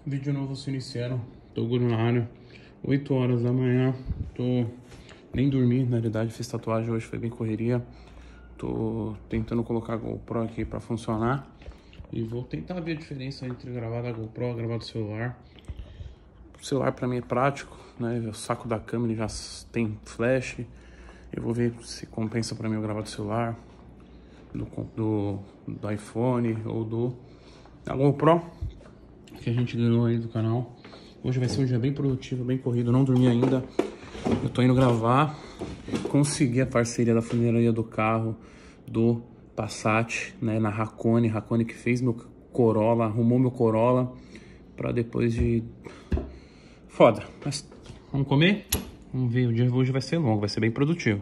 Vídeo novo se iniciando. Tô na área, 8 horas da manhã. Tô nem dormi, na realidade fiz tatuagem hoje, foi bem correria. Tô tentando colocar a GoPro aqui pra funcionar. E vou tentar ver a diferença entre gravar da GoPro e gravar do celular. O celular pra mim é prático, né? O saco da câmera já tem flash. Eu vou ver se compensa pra mim eu gravar do celular, do iPhone ou da GoPro que a gente ganhou aí do canal. Hoje vai ser um dia bem produtivo, bem corrido, não dormi ainda. Eu tô indo gravar. Consegui a parceria da funilaria do carro do Passat, né, na Racone que fez meu Corolla, arrumou meu Corolla pra depois de... Foda. Mas vamos comer? Vamos ver, o dia de hoje vai ser longo, vai ser bem produtivo.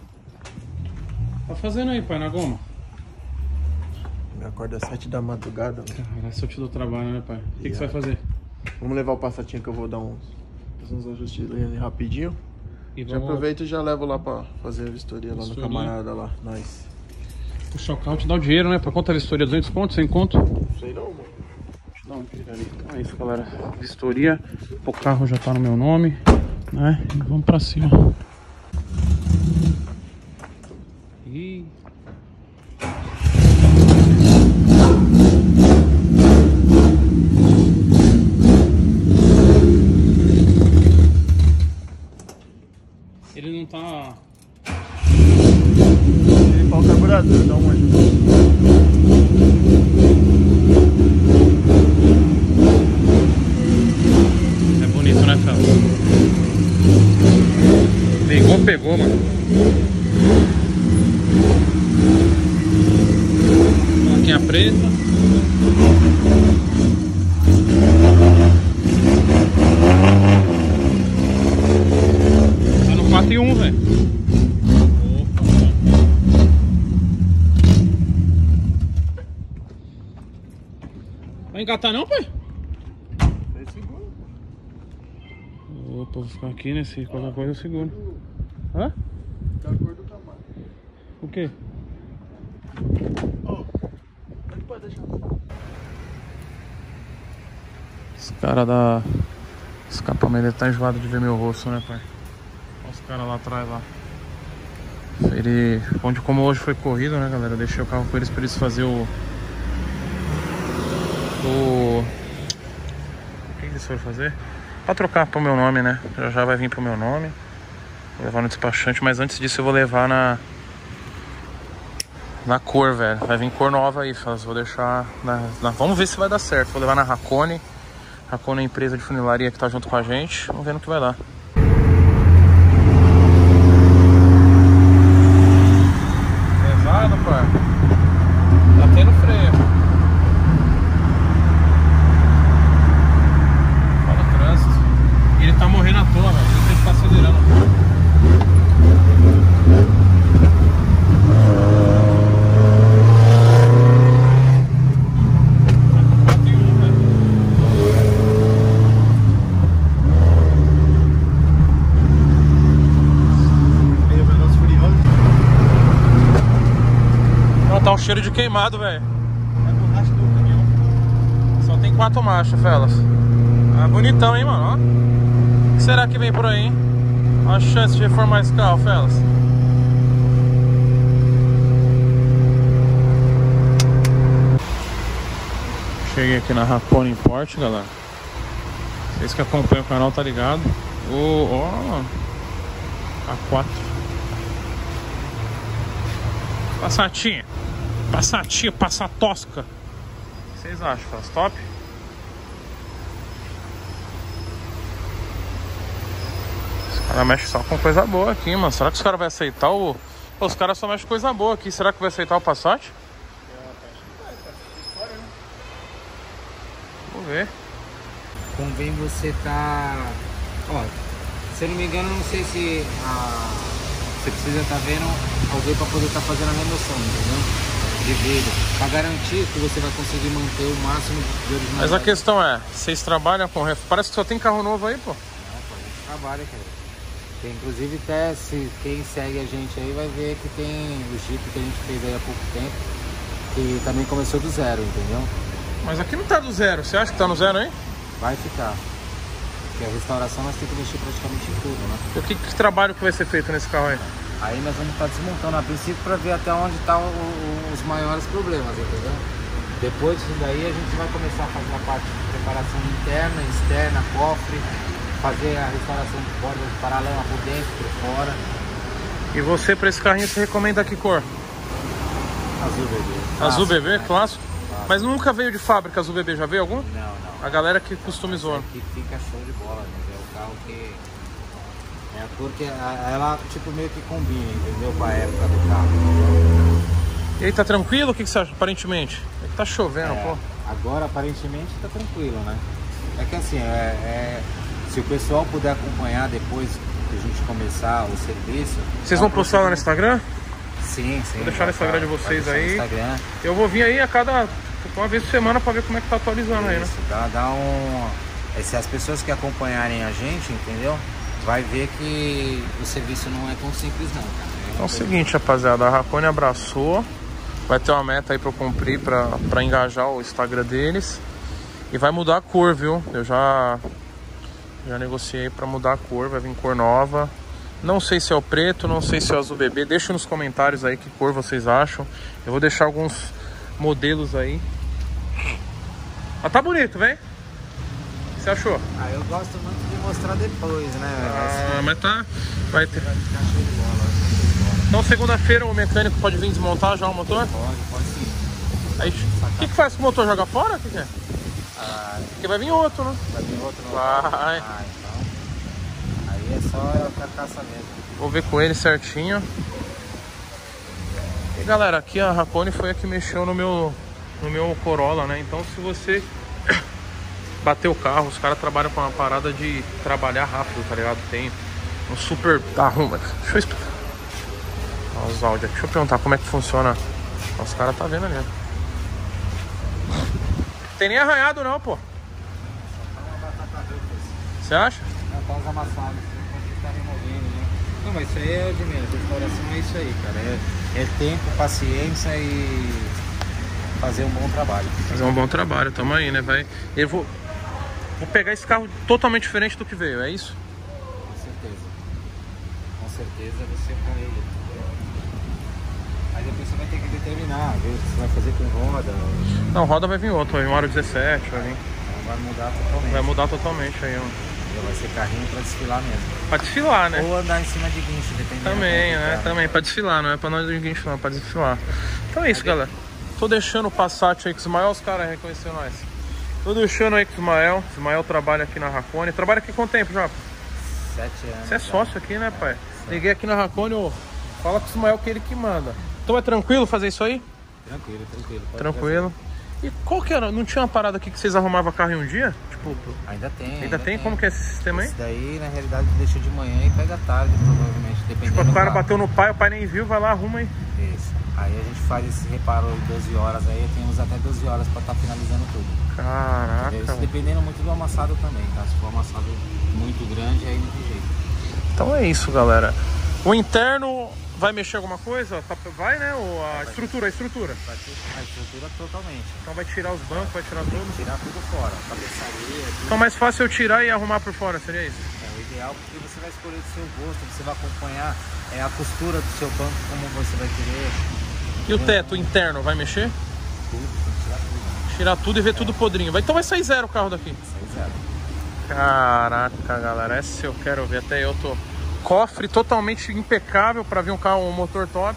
Tá fazendo aí, pai, na goma? Me acorda às 7 da madrugada. Cara, se eu te dou trabalho, né, pai? O que você vai fazer? Vamos levar o Passatinho que eu vou dar uns ajustes ali rapidinho. E Já aproveito e já levo lá pra fazer a vistoria lá no camarada lá. Nice. Puxa o carro, te dá o dinheiro, né? Pra quanto a vistoria? 200 pontos, 100 conto? Não sei não, mano. Deixa eu dar um dinheiro ali. Então é isso, galera. Vistoria. O carro já tá no meu nome, né? E vamos pra cima. E... ele não tá... Ele pau o carburador, dá uma ajuda. É bonito, né, cara? Pegou, mano. Plaquinha preta. Tá no 4 e 1, velho. Vai engatar não, pai? É seguro. Opa, vou ficar aqui, né? Se qualquer coisa eu seguro. Hã? Da cor do Camaro. O quê? Ó, ele pode deixar. Os caras da... escapamento tá enjoado de ver meu rosto, né, pai? Olha os caras lá atrás, lá. Ele... como hoje foi corrido, né, galera? Eu deixei o carro com eles pra eles fazerem o que eles foram fazer? Pra trocar pro meu nome, né? Já vai vir pro meu nome. Vou levar no despachante, mas antes disso eu vou levar na cor, velho. Vai vir cor nova aí, vou deixar vamos ver se vai dar certo. Vou levar na Racone. Racone é a empresa de funilaria que tá junto com a gente. Vamos ver no que vai dar. Pesado, pai. Tá tendo freio. Olha o trânsito. E ele tá morrendo à toa, velho. Ele tem que ficar acelerando. Tá um cheiro de queimado, velho. É a borracha do caminhão. Só tem 4 marchas, felas. Ah, bonitão, hein, mano? Ó. O que será que vem por aí, hein? Olha a chance de reformar esse carro, felas. Cheguei aqui na Racone Import, galera. Vocês que acompanham o canal tá ligado. Ó, A4. Passatinha. Passatinha, Passatosca. O que vocês acham? Faz top? Os caras mexem só com coisa boa aqui, mano. Será que os caras vão aceitar o... Pô, os caras só mexem com coisa boa aqui. Será que vai aceitar o Passat? Vamos ver. Convém você tá... Ó, se eu não me engano, não sei se você precisa estar vendo alguém para poder estar fazendo a remoção, entendeu? De vidro, para garantir que você vai conseguir manter o máximo de originalidade. Mas a questão é, vocês trabalham com... Parece que só tem carro novo aí, pô. Pô, a gente trabalha, cara. Tem, inclusive, até se quem segue a gente aí vai ver que tem o Jeep que a gente fez aí há pouco tempo, que também começou do zero, entendeu? Mas aqui não tá do zero. Você acha que tá no zero, hein? Vai ficar. Porque a restauração nós temos que mexer praticamente em tudo, né? E que trabalho que vai ser feito nesse carro aí? Aí nós vamos estar desmontando a princípio para ver até onde estão os maiores problemas, entendeu? Depois disso daí a gente vai começar a fazer a parte de preparação interna, externa, cofre, fazer a restauração de bordas de paralama por dentro, por fora. E você, para esse carrinho, você recomenda que cor? Azul bebê. Azul bebê, né? clássico? Mas nunca veio de fábrica azul bebê, já veio algum? Não. A galera que customizou. Que fica show de bola, mas é o carro que... É a cor que ela tipo meio que combina, entendeu? Com a época do carro. E aí, tá tranquilo? O que você acha, aparentemente? É que tá chovendo, pô. Agora, aparentemente, tá tranquilo, né? É que assim, se o pessoal puder acompanhar depois que a gente começar o serviço... Vocês vão postar lá no Instagram? Sim. Vou deixar no Instagram de vocês aí. Instagram. Eu vou vir aí a cada... uma vez por semana pra ver como é que tá atualizando aí, né? Dá um... Se as pessoas que acompanharem a gente, entendeu? Vai ver que o serviço não é tão simples não, cara. Então é o seguinte, rapaziada, a Racone abraçou. Vai ter uma meta aí pra eu cumprir pra engajar o Instagram deles. E vai mudar a cor, viu? Eu já negociei pra mudar a cor, vai vir cor nova. Não sei se é o preto, não sei se é o azul bebê. Deixa nos comentários aí que cor vocês acham. Eu vou deixar alguns modelos aí. Mas tá bonito, vem? O que você achou? Eu gosto muito de mostrar depois, né? Mas tá... Vai ter... Vai ficar show de bola. Então segunda-feira o mecânico pode vir desmontar já o motor? Pode sim. Aí, o que faz com o motor? Joga fora? O que é? Porque vai vir outro, né? Vai vir outro? Vai. Então... Aí é só carcaça mesmo. Vou ver com ele certinho. E galera, aqui a Racone foi a que mexeu no meu Corolla, né? Então se você bater o carro, os caras trabalham com uma parada de trabalhar rápido, tá ligado? Tem um super... Arruma. Deixa eu explicar. Olha os áudios. Deixa eu perguntar como é que funciona. Os caras tá vendo ali. Tem nem arranhado não, pô. Você acha? Tá uns amassados, tá removendo, né? Não, mas isso aí é o de menos. A restauração é isso aí, cara. É tempo, paciência e fazer um bom trabalho. Fazer um bom trabalho, tamo aí, né? Eu vou pegar esse carro totalmente diferente do que veio, é isso? Com certeza. Com certeza você vai... Aí depois você vai ter que determinar, ver o que você vai fazer com roda. Não, roda vai vir outro, vai vir um aro 17, vai vir. Vai mudar totalmente. Vai mudar totalmente aí, ó. Vai ser carrinho pra desfilar mesmo. Pra desfilar, né? Ou andar em cima de guincho, dependendo. Também, né? Também, pra desfilar, não é pra nós de guincho não, é pra desfilar. Então é isso, galera. Tô deixando o Passat aí com o Ismael, os caras reconheceram nós. Tô deixando aí com o Ismael. O Ismael trabalha aqui na Racone. Trabalha aqui quanto tempo já? 7 anos. Você é sócio aqui, né, pai? Liguei aqui na Racone, ó. Fala com o Ismael que ele que manda. Então é tranquilo fazer isso aí? Tranquilo. Tranquilo. E qual que era? Não tinha uma parada aqui que vocês arrumavam carro em um dia? Tipo, ainda tem. Ainda tem? Como que é esse sistema aí? Isso daí, na realidade, deixa de manhã e pega tarde, provavelmente, dependendo. Tipo, o cara bateu no pai, o pai nem viu, vai lá, arruma aí. Isso. Aí a gente faz esse reparo de 12 horas, aí temos até 12 horas pra estar finalizando tudo. Caraca. Isso dependendo muito do amassado também, tá? Se for um amassado muito grande, aí não tem jeito. Então é isso, galera. O interno vai mexer alguma coisa? Vai, né? Ou a estrutura? A estrutura totalmente. Então vai tirar os bancos, vai tirar tudo? Tirar tudo fora, cabeçaria, tudo. Então mais fácil eu tirar e arrumar por fora, seria isso? É o ideal, porque você vai escolher do seu gosto, você vai acompanhar a costura do seu banco, como você vai querer. E o teto interno vai mexer? Tudo, tirar tudo. Tirar tudo e ver tudo podrinho. Então vai sair zero o carro daqui. Sai zero. Caraca, galera, essa eu quero ver. Até eu tô... Cofre totalmente impecável para vir um carro, um motor top.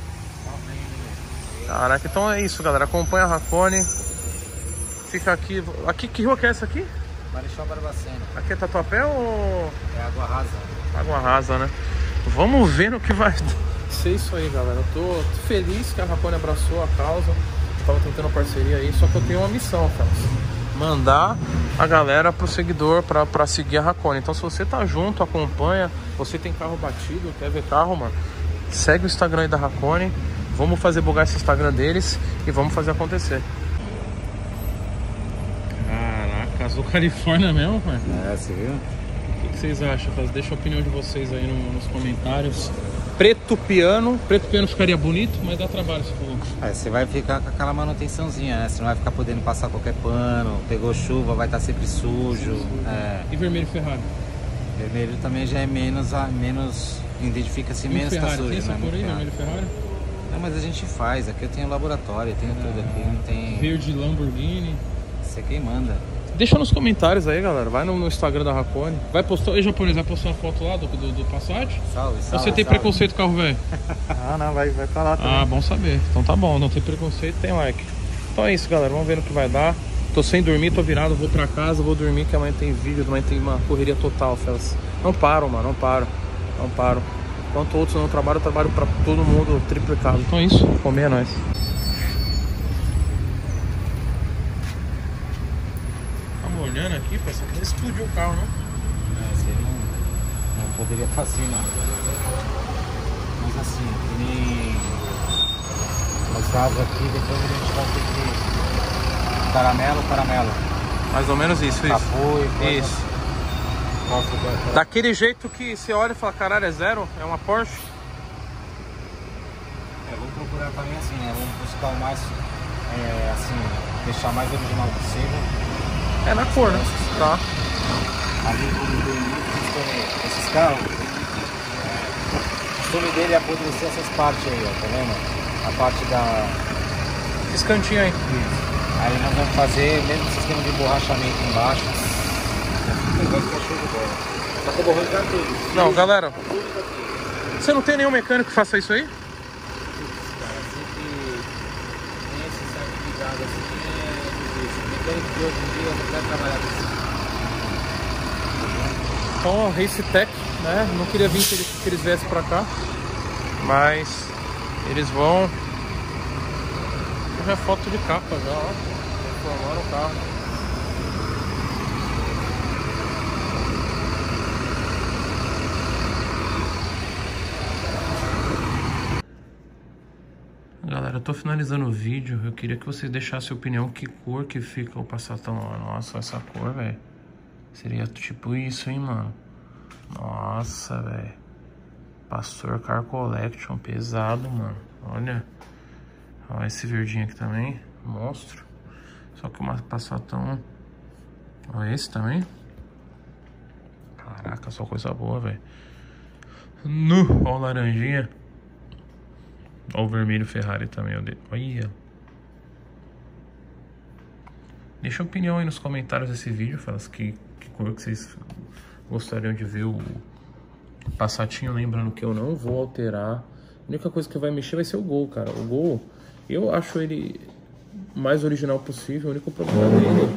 Caraca, então é isso, galera. Acompanha a Racone. Fica aqui. Aqui, que rua que é essa aqui? Marechal Barbacena. Aqui é Tatuapé ou... É Água Rasa. Água Rasa, né? Vamos ver no que vai ser isso aí, galera. Eu tô feliz que a Racone abraçou a causa. Eu tava tentando parceria aí, só que eu tenho uma missão, cara. Mandar a galera pro seguidor pra seguir a Racone. Então se você tá junto, acompanha. Você tem carro batido, quer ver carro, mano? Segue o Instagram aí da Racone. Vamos fazer bugar esse Instagram deles e vamos fazer acontecer. Caraca, azul Califórnia mesmo, pai? É, você viu? O que vocês acham? Deixa a opinião de vocês aí nos comentários. Preto piano ficaria bonito, mas dá trabalho, você falou. Você vai ficar com aquela manutençãozinha, né? Você não vai ficar podendo passar qualquer pano, pegou chuva, vai estar sempre sujo. E vermelho Ferrari? Vermelho também já é menos identifica-se menos Ferrari, tá sujo, tem essa né? cor aí, vermelho Ferrari? Não, mas a gente faz, aqui eu tenho laboratório, eu tenho tudo aqui, não tem... Verde Lamborghini. Você quem manda. Deixa nos comentários aí, galera. Vai no Instagram da Hakone. Vai postar. Ei, japonês, vai postar uma foto lá do Passat? Salve. Você tem preconceito com carro velho? Não, vai pra lá também. Ah, bom saber. Então tá bom, não tem preconceito, tem like. Então é isso, galera. Vamos ver no que vai dar. Tô sem dormir, tô virado, vou pra casa, vou dormir, que amanhã tem vídeo, amanhã tem uma correria total, fellas. Não paro, mano, não paro. Enquanto outros não trabalham, eu trabalho pra todo mundo triplicado. Então é isso, comer é nóis. Olhando aqui, parece que explodiu o carro, né? Esse aí não poderia estar assim, não. Mas assim, que nem nos casos aqui, depois a gente vai ter que caramelo. Mais ou menos isso, isso. Daquele jeito que você olha e fala, caralho, é zero? É uma Porsche? Vamos procurar também assim, né? Vamos buscar o mais, assim, deixar mais original possível. É na cor, né? Tá. Ali esses carros, o costume dele é apodrecer essas partes aí, ó, tá vendo? A parte da... Esse cantinho aí. Isso. Aí nós vamos fazer o mesmo sistema de borrachamento embaixo. Vai ficar show de bola. Só que eu vou arrancar tudo. Não, galera. Você não tem nenhum mecânico que faça isso aí? Cara, sempre tem esse certificado assim. Mecânico de hoje em dia não quer trabalhar com isso. Então, a Racetech, né? Não queria vir que eles viessem pra cá, mas eles vão. Já é foto de capa já, ó. Reformaram o carro. Galera, eu tô finalizando o vídeo. Eu queria que vocês deixassem a opinião que cor que fica o Passatão. Nossa, essa cor, velho. Seria tipo isso, hein, mano. Nossa, velho. Pastor Car Collection, pesado, mano. Olha. Olha esse verdinho aqui também. Monstro. Só que o Passatão. Olha esse também. Caraca, só coisa boa, velho. Olha o laranjinha. Olha o vermelho Ferrari também. Olha. Deixa a opinião aí nos comentários desse vídeo. Fala que cor que vocês gostariam de ver o Passatinho. Lembrando que eu não vou alterar. A única coisa que vai mexer vai ser o Gol, cara. O Gol, eu acho ele mais original possível. O único problema dele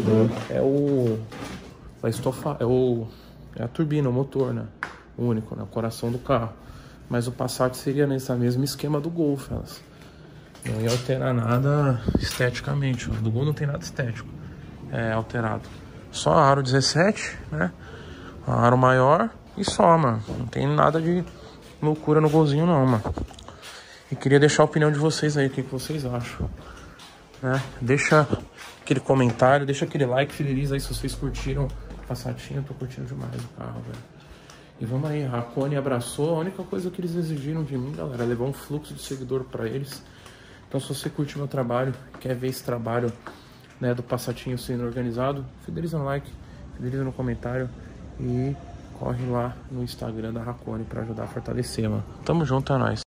é a turbina, o motor, né? O único, né? O coração do carro. Mas o Passat seria nesse mesmo esquema do Gol, fellas. Não ia alterar nada esteticamente. O do Gol não tem nada estético alterado. Só aro 17, né? Aro maior e só, mano. Não tem nada de loucura no Golzinho, não, mano. E queria deixar a opinião de vocês aí. O que vocês acham, né? Deixa aquele comentário, deixa aquele like, fideliza aí se vocês curtiram o Passatinho. Eu tô curtindo demais o carro, velho. E vamos aí, a Hakone abraçou. A única coisa que eles exigiram de mim, galera, é levar um fluxo de seguidor pra eles. Então, se você curte meu trabalho, quer ver esse trabalho, né, do Passatinho sendo organizado, fideliza no like, fideliza no comentário e corre lá no Instagram da Hakone pra ajudar a fortalecer, mano. Tamo junto, é nóis.